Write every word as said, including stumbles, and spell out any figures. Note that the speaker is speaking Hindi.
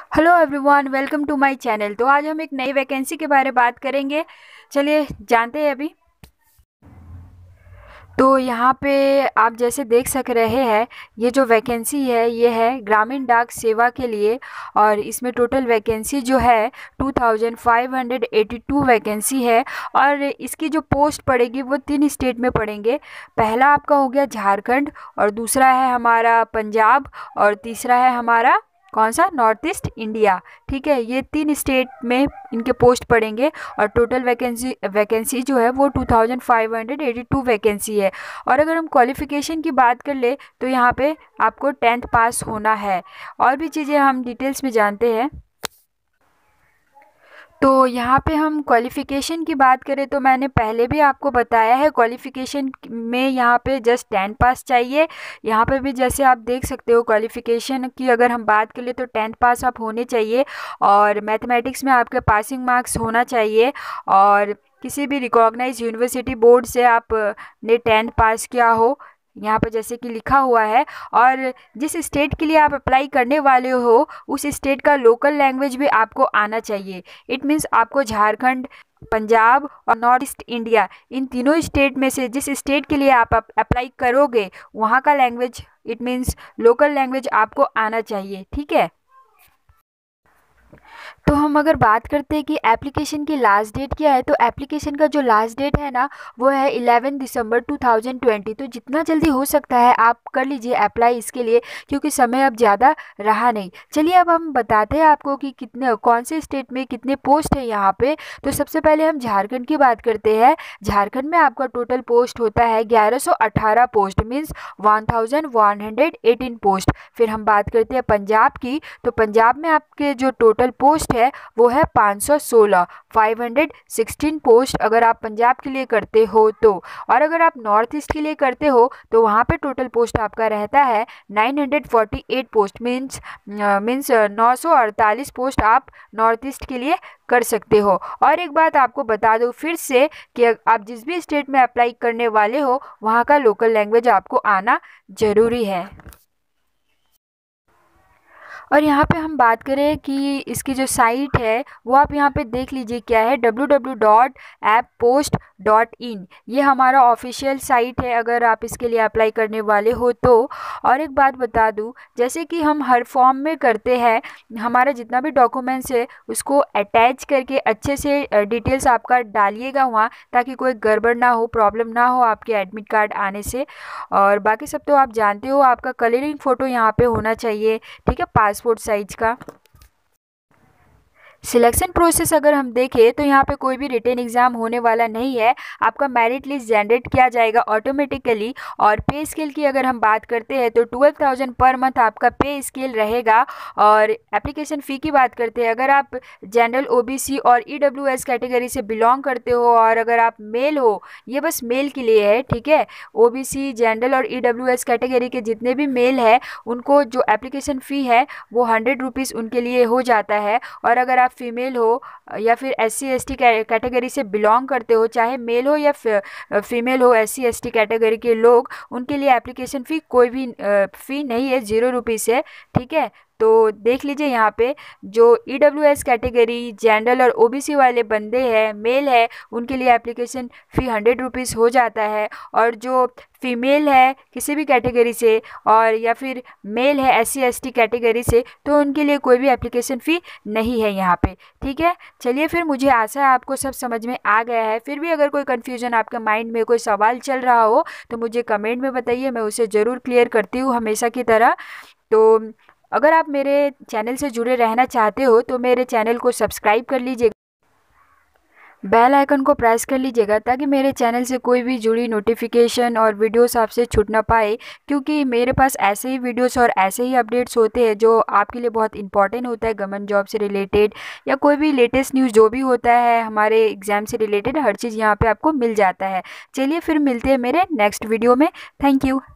Hello everyone, welcome to my channel. तो आज हम एक नई वैकेंसी के बारे में बात करेंगे। चलिए जानते हैं अभी। तो यहाँ पे आप जैसे देख सक रहे हैं, ये जो वैकेंसी है ये है ग्रामीण डाक सेवा के लिए। और इसमें टोटल वैकेंसी जो है two thousand five hundred eighty two vacancy है। और इसकी जो पोस्ट पड़ेगी वो तीन स्टेट में पड़ेंगे। पहला आपका हो गया झारखंड, और दूसरा है हमारा पंजाब, और तीसरा है हमारा कौन सा, नॉर्थ ईस्ट इंडिया। ठीक है, ये तीन स्टेट में इनके पोस्ट पड़ेंगे। और टोटल वैकेंसी वैकेंसी जो है वो two thousand five hundred eighty two vacancy है। और अगर हम क्वालिफ़िकेशन की बात कर ले तो यहाँ पे आपको टेंथ पास होना है। और भी चीज़ें हम डिटेल्स में जानते हैं। तो यहाँ पे हम क्वालिफ़िकेशन की बात करें तो मैंने पहले भी आपको बताया है, क्वालिफ़िकेशन में यहाँ पे जस्ट टेंथ पास चाहिए। यहाँ पे भी जैसे आप देख सकते हो, क्वालिफ़िकेशन की अगर हम बात करें तो टेंथ पास आप होने चाहिए। और मैथमेटिक्स में आपके पासिंग मार्क्स होना चाहिए। और किसी भी रिकॉग्नाइज यूनिवर्सिटी बोर्ड से आप ने टेंथ पास किया हो, यहाँ पर जैसे कि लिखा हुआ है। और जिस स्टेट के लिए आप अप्लाई करने वाले हो उस स्टेट का लोकल लैंग्वेज भी आपको आना चाहिए। इट मीन्स आपको झारखंड, पंजाब और नॉर्थ ईस्ट इंडिया, इन तीनों स्टेट में से जिस स्टेट के लिए आप अप्लाई करोगे वहाँ का language, it means local language आपको आना चाहिए। ठीक है। तो हम अगर बात करते हैं कि एप्लीकेशन की लास्ट डेट क्या है, तो एप्लीकेशन का जो लास्ट डेट है ना वो है eleven December two thousand twenty. तो जितना जल्दी हो सकता है आप कर लीजिए अप्लाई इसके लिए, क्योंकि समय अब ज़्यादा रहा नहीं। चलिए अब हम बताते हैं आपको कि कितने कौन से स्टेट में कितने पोस्ट है यहाँ पे। तो सबसे पहले हम झारखंड की बात करते हैं। झारखंड में आपका टोटल पोस्ट होता है ग्यारह सौ अठारह post, means one thousand one hundred eighteen post. फिर हम बात करते हैं पंजाब की। तो पंजाब में आपके जो टोटल पोस्ट है वो है पाँच सौ सोलह, फाइव हंड्रेड सिक्सटीन पोस्ट अगर आप पंजाब के लिए करते हो तो। और अगर आप नॉर्थ ईस्ट के लिए करते हो तो वहाँ पे टोटल पोस्ट आपका रहता है nine hundred forty eight post, means means नौ सौ अड़तालीस पोस्ट आप नॉर्थ ईस्ट के लिए कर सकते हो। और एक बात आपको बता दूं फिर से कि आप जिस भी स्टेट में अप्लाई करने वाले हो वहाँ का लोकल लैंग्वेज आपको आना ज़रूरी है। और यहाँ पे हम बात करें कि इसकी जो साइट है वो आप यहाँ पे देख लीजिए क्या है, W W W dot app post dot in. ये हमारा ऑफिशियल साइट है अगर आप इसके लिए अप्लाई करने वाले हो तो। और एक बात बता दूँ, जैसे कि हम हर फॉर्म में करते हैं, हमारा जितना भी डॉक्यूमेंट्स है उसको अटैच करके अच्छे से डिटेल्स आपका डालिएगा वहाँ, ताकि कोई गड़बड़ ना हो, प्रॉब्लम ना हो आपके एडमिट कार्ड आने से। और बाकी सब तो आप जानते हो, आपका कलरिंग फ़ोटो यहाँ पे होना चाहिए। ठीक है, पासपोर्ट साइज का। सिलेक्शन प्रोसेस अगर हम देखें तो यहाँ पे कोई भी रिटन एग्ज़ाम होने वाला नहीं है। आपका मेरिट लिस्ट जनरेट किया जाएगा ऑटोमेटिकली। और पे स्केल की अगर हम बात करते हैं तो ट्वेल्व थाउजेंड पर मंथ आपका पे स्केल रहेगा। और एप्लीकेशन फ़ी की बात करते हैं, अगर आप जनरल, ओबीसी और ईडब्ल्यूएस कैटेगरी से बिलोंग करते हो और अगर आप मेल हो, ये बस मेल के लिए है। ठीक है, ओबीसी, जनरल और ईडब्ल्यूएस कैटेगरी के जितने भी मेल है उनको जो एप्लीकेशन फ़ी है वो हंड्रेड रुपीज़ उनके लिए हो जाता है। और अगर आप फीमेल हो या फिर S C S T category से बिलोंग करते हो, चाहे मेल हो या फीमेल हो, S C S T category के लोग, उनके लिए एप्लीकेशन फ़ी कोई भी फ़ी नहीं है, ज़ीरो रुपीज़ है। ठीक है, तो देख लीजिए यहाँ पे जो E W S category, general और ओ बी सी वाले बंदे हैं, मेल है, उनके लिए एप्लीकेशन फ़ी हंड्रेड रुपीज़ हो जाता है। और जो फीमेल है किसी भी कैटेगरी से और या फिर मेल है S C S T category से, तो उनके लिए कोई भी एप्लीकेशन फ़ी नहीं है यहाँ पे। ठीक है, चलिए फिर, मुझे आशा है आपको सब समझ में आ गया है। फिर भी अगर कोई कन्फ्यूज़न आपके माइंड में, कोई सवाल चल रहा हो तो मुझे कमेंट में बताइए, मैं उसे ज़रूर क्लियर करती हूँ हमेशा की तरह। तो अगर आप मेरे चैनल से जुड़े रहना चाहते हो तो मेरे चैनल को सब्सक्राइब कर लीजिएगा, बेल आइकन को प्रेस कर लीजिएगा, ताकि मेरे चैनल से कोई भी जुड़ी नोटिफिकेशन और वीडियोस आपसे छूट ना पाए। क्योंकि मेरे पास ऐसे ही वीडियोस और ऐसे ही अपडेट्स होते हैं जो आपके लिए बहुत इंपॉर्टेंट होता है, गवर्नमेंट जॉब से रिलेटेड या कोई भी लेटेस्ट न्यूज़ जो भी होता है हमारे एग्ज़ाम से रिलेटेड, हर चीज़ यहाँ पर आपको मिल जाता है। चलिए फिर मिलते हैं मेरे नेक्स्ट वीडियो में। Thank you.